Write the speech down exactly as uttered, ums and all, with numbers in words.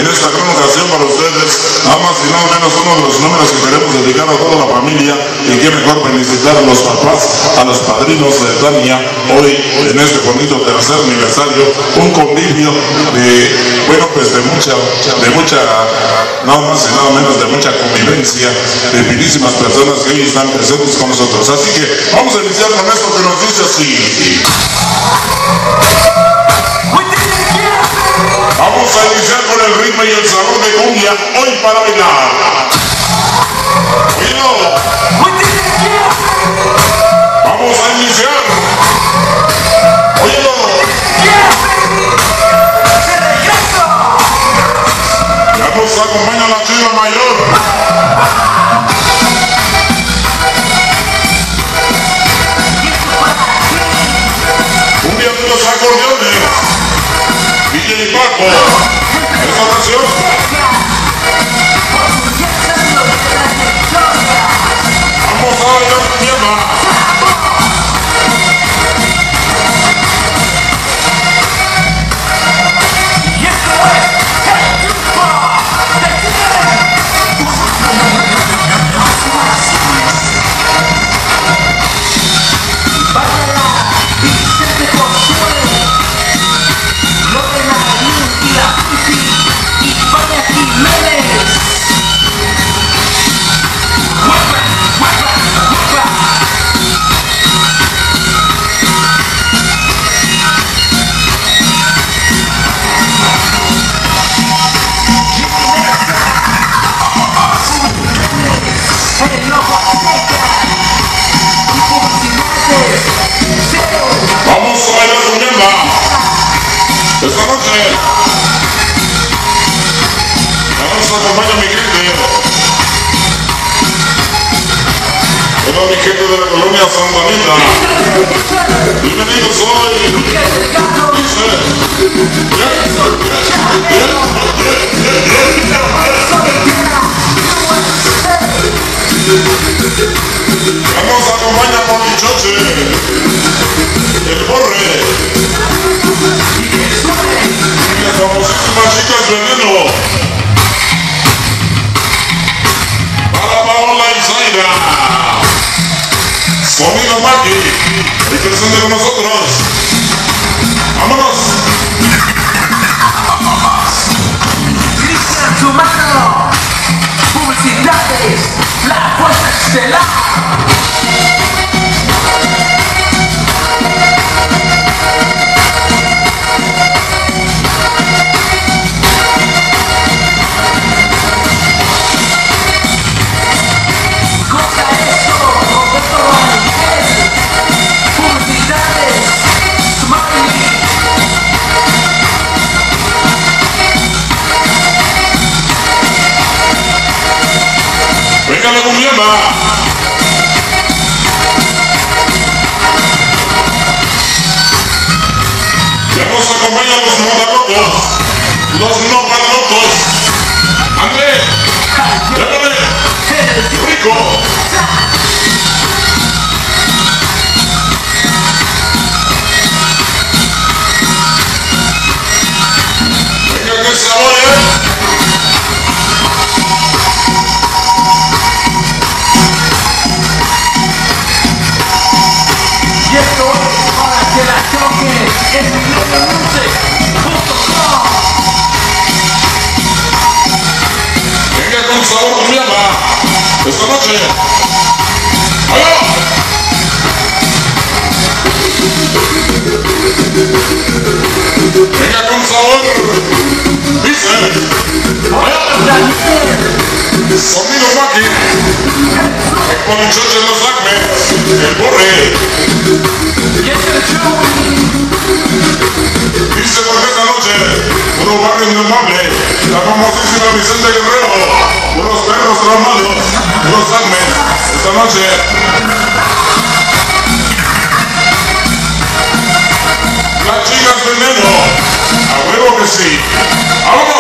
en esta gran ocasión para ustedes, nada más y nada menos uno de los números que queremos dedicar a toda la familia, y qué mejor felicitar a los papás, a los padrinos de Tania, hoy en este bonito tercer aniversario, un convivio de, bueno, pues de mucha, de mucha, nada más y nada menos de mucha convivencia, de finísimas personas que hoy están presentes con nosotros. Así que vamos a iniciar con esto que nos dice así. Vamos a iniciar con el ritmo y el sabor de cumbia, hoy para bailar. Oído. Vamos a iniciar. Oído. Ya nos acompaña la chiva mayor. Cumbia de los acordeones. D J Paco, esta ocasión. Vamos a bailar cumbia. Esta noche nos acompaña mi gente, toda mi gente de la colonia Santa Anita. Bienvenidos hoy. Ya nos acompaña por mi choche, el borre. Y las famosísimas chicas veneno. Para Paola y Zaira. Sonido Maki. Y presente con nosotros. ¡Vámonos! Cristian Chumano. Publicidades. La fuerza estelar. ¡Venga la cumbiamba! Ya nos acompañan los motalocos, los no palocos. ¡André! ¡Llámale! ¡Rico! ¡Venga que sabor, eh! Y esto es para que la toques en mileniomusic punto com. Venga con sabor cumbiamba esta noche. ¡Allá! Venga con sabor. Dice. ¡Allá! Sonido Maki. Con el choche en los acmes. El borre. Dice porque esta noche, unos barrios indomables, la famosísima Vicente Guerrero, unos perros traumados, unos acmes, esta noche. Las chicas veneno, a huevo que sí. ¡Vamos!